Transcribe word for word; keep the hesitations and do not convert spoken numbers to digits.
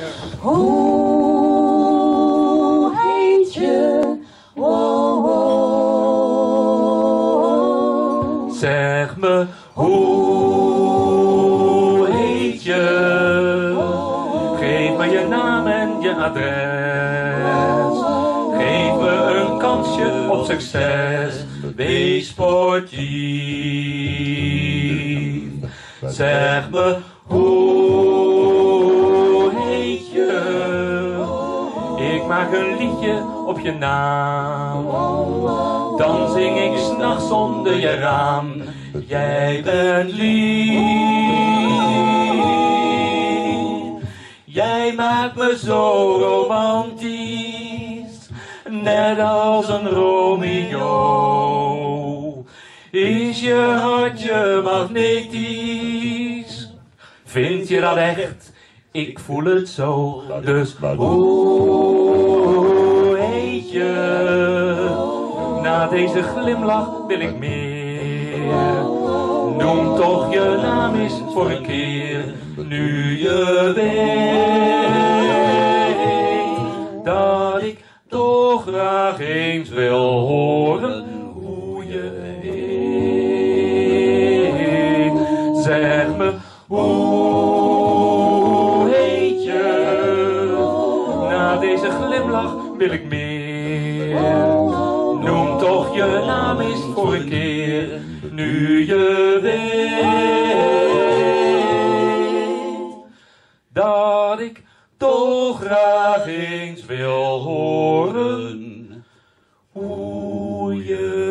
Hoe heet je? Oh, oh. Zeg me, hoe heet je? Geef me je naam en je adres. Geef me een kansje op succes. Wees sportief. Zeg me, hoe heet je? Ik maak een liedje op je naam. Dan zing ik 's nachts onder je raam. Jij bent lief. Jij maakt me zo romantisch. Net als een Romeo. Is je hartje magnetisch? Vind je dat echt? Ik voel het zo. Dus hoe heet je? Na deze glimlach wil ik meer. Noem toch je naam eens voor een keer. Nu je weet dat ik toch graag eens wil horen hoe je heet. Zeg me, hoe heet je? Na deze glimlach wil ik meer. Noem toch je naam eens voor een keer. Nu je weet dat ik toch graag eens wil horen hoe je